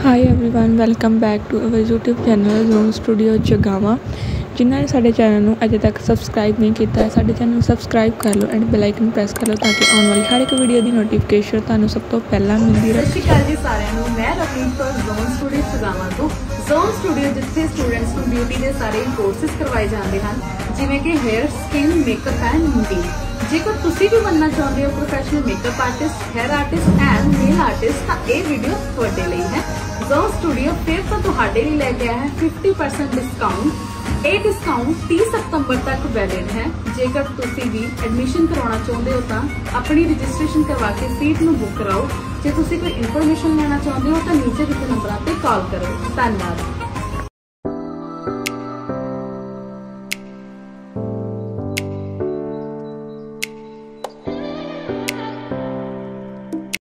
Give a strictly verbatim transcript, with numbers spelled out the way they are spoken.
High everyone welcome back to our YouTube channel Zone Studio जगावा। जिन्होंने साडे channel को अजे तक सबसक्राइब नहीं किया साडे चैनल को सबसक्राइब कर लो एंड बेल आइकन प्रेस कर लो ताकि आने वाली हर एक वीडियो की नोटिफिकेशन तुहानू सब तो पहला मिलती रहे। सत श्री अकाल जी सारिਆਂ ਨੂੰ मैं रवनीत कौर जोन स्टूडियो जगावा तो जोन स्टूडियो जिथे स्टूडेंट्स को ब्यूटी के सारे कोर्सेज करवाए जाते हैं जिमें कि hair skin makeup and beauty. जेकर तुसी भी बनना चाहते हो professional makeup artist hair artist and nail artist तो ये वीडियो तुहाडे लई है। जोन स्टूडियो फिर तो तुहाडे लई लेके आया है फिफ्टी परसेंट डिस्काउंट। ये डिस्काउंट तीस सितंबर तक वैलिड है। जेकर तुसी भी एडमिशन करवाना चाहते हो तो अपनी रजिस्ट्रेशन करवा के सीट नूं बुक कराओ। जे तुसी कोई इन्फॉर्मेशन लेना चाहते हो तो नीचे दिखे नंबरों पर कॉल करो। धन्यवाद।